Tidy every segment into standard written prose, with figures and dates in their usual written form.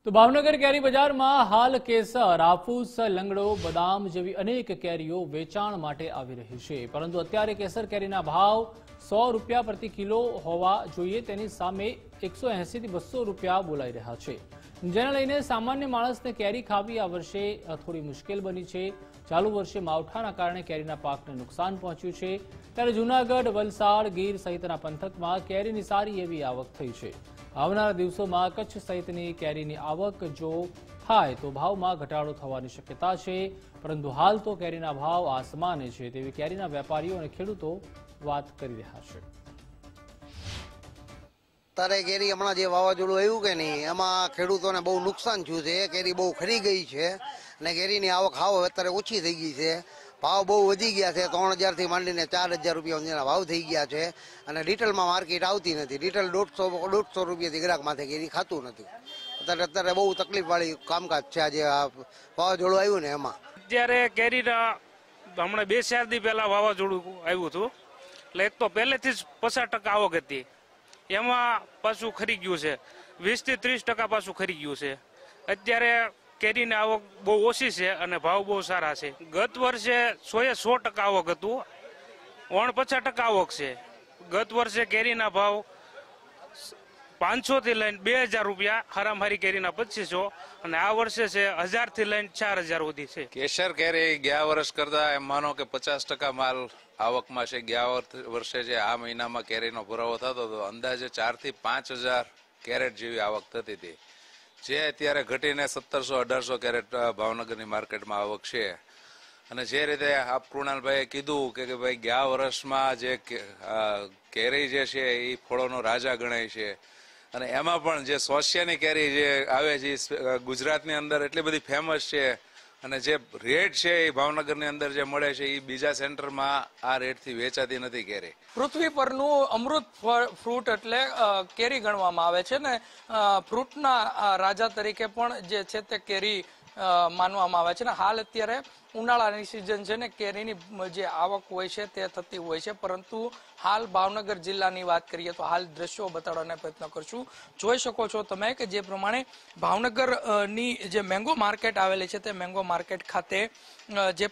તો ભાવનગર કેરી બજારમાં હાલ કેસર, હાફૂસ, લંગડો, બદામ જેવી અનેક કેરીઓ વેચાણ માટે આવી રહી છે, પરંતુ અત્યારે કેસર કેરીના ભાવ 100 રૂપિયા પ્રતિ કિલો હોવા જોઈએ તેની સામે 180 થી 200 રૂપિયા બોલાઈ રહ્યા છે, જેને લઈને સામાન્ય માણસને કેરી ખાવી આ વર્ષે થોડી મુશ્કેલ બની છે। ચાલુ વર્ષે માવઠાના કારણે કેરીના પાકને નુકસાન પહોંચ્યું છે, ત્યારે જૂનાગઢ, વલસાડ, ગીર સહિતના પંથકમાં કેરીની સારી એવી આવક થઈ છે। આવનારા દિવસોમાં કચ્છ સહિતની કેરીની આવક જો થાય તો ભાવમાં ઘટાડો થવાની શક્યતા છે, પરંતુ હાલ તો કેરીના ભાવ આસમાને છે તેવી કેરીના વેપારીઓ અને ખેડૂતો વાત કરી રહ્યા છે। તારે કેરી હમણાં જે વાવાઝોડું આવ્યું કે નહીં એમાં ખેડૂતોને બહુ નુકસાન થયું છે। કેરી બહુ ખરી ગઈ છે અને કેરીની આવક હાવ અત્યારે ઓછી થઈ ગઈ છે। ભાવ બહુ વધી ગયા છે, 3000 થી માંડીને 4000 રૂપિયા સુધીના ભાવ થઈ ગયા છે અને રિટેલમાં માર્કેટ આવતી નથી। રિટેલ 150 રૂપિયાથી ગ્રાહક માથે કેરી ખાતું નથી। અત્યારે બહુ તકલીફ વાળી કામકાજ છે આજે આ વાવાઝોડું આવ્યું ને એમાં। અત્યારે કેરીના હમણાં 2-4 દી પહેલા વાવાઝોડું આવ્યું હતું એટલે એક તો પહેલેથી જ 50% આવક હતી, એમાં પાછું ખરી ગયું છે, 20 થી 30% પાછું ખરી ગયું છે। અત્યારે કેરીની આવક બહુ ઓછી છે અને ભાવ બહુ સારા છે। ગત વર્ષે 100% આવક હતું, 49% આવક છે। ગત વર્ષે કેરીના ભાવ 500 થી લઈને 2000 રૂપિયા, હારામારી કેરીના 2500 અને આ વર્ષે છે 1000 થી લઈને 4000 સુધી છે। કેસર કેરી ગયા વર્ષ કરતા એમ માનો કે 50% માલ આવકમાં છે। ગયા વર્ષે જે આ મહિનામાં કેરીનો પુરાવો થતો હતો અંદાજે 4 થી 5000 કેરેટ જેવી આવક થતી હતી, જે અત્યારે ઘટીને 1700-1800 કેરેટ ભાવનગરની માર્કેટમાં આવક છે। અને જે રીતે આપ કૃણાલભાઈએ કીધું કે ભાઈ ગયા વર્ષમાં જે કેરી જે છે એ ફળોનો રાજા ગણાય છે અને એમાં પણ જે સોસિયાની કેરી જે આવે છે ગુજરાતની અંદર એટલી બધી ફેમસ છે અને જે રેટ છે એ ભાવનગરની અંદર જે મળે છે એ બીજા સેન્ટરમાં આ રેટથી વેચાતી નથી કેરી। પૃથ્વી પરનું અમૃત ફ્રૂટ એટલે કેરી ગણવામાં આવે છે ને ફ્રૂટના રાજા તરીકે પણ જે છે તે કેરી માનવામાં આવે છે ને હાલ અત્યારે ઉનાળાની સિઝન છે ને કેરીની જે આવક હોય છે તે થતી હોય છે, પરંતુ હાલ ભાવનગર જિલ્લાની વાત કરીએ તો હાલ દ્રશ્યો બતાડવાનો પ્રયત્ન કરશું। જોઈ શકો છો તમે કે જે પ્રમાણે ભાવનગરની જે મેંગો માર્કેટ આવેલી છે તે મેંગો માર્કેટ ખાતે જે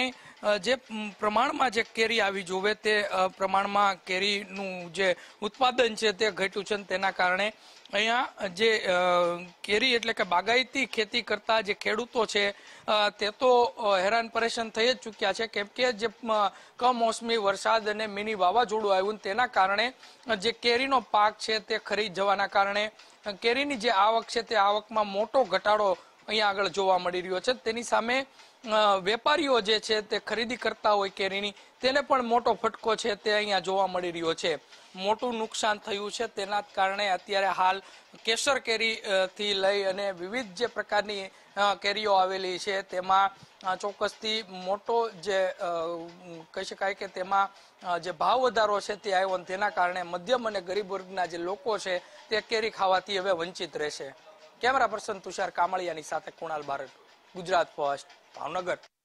પ્રમાણમાં જે કેરી આવી જોવે તે પ્રમાણમાં કેરીનું જે ઉત્પાદન છે તે ઘટ્યું છે, તેના કારણે અહીંયા જે કેરી એટલે કે બાગાયતી ખેતી કરતા જે ખેડૂતો છે તે તો હેરાન પરેશાન થઈ જ ચૂક્યા છે, કેમ કે જે કમોસમી વરસાદ અને મિની વાવાઝોડું આવ્યું તેના કારણે જે કેરીનો પાક છે તે ખરી જવાના કારણે કેરીની જે આવક છે તે આવકમાં મોટો ઘટાડો અહીંયા આગળ જોવા મળી રહ્યો છે। તેની સામે વેપારીઓ જે છે તે ખરીદી કરતા હોય કેરીની તેને પણ મોટો ફટકો છે તે અહીંયા જોવા મળી રહ્યો છે। મોટું નુકસાન થયું છે, તેના કારણે અત્યારે હાલ કેસર કેરી થી લઈ અને વિવિધ જે પ્રકારની કેરીઓ આવેલી છે તેમાં ચોક્કસથી મોટો જે કહી શકાય કે તેમાં જે ભાવ વધારો છે તે આવ્યો, તેના કારણે મધ્યમ અને ગરીબ વર્ગના જે લોકો છે તે કેરી ખાવાથી હવે વંચિત રહેશે। કેમેરા પર્સન તુષાર કામળિયાની સાથે કુણાલ બારડ, ગુજરાત ફર્સ્ટ, ભાવનગર।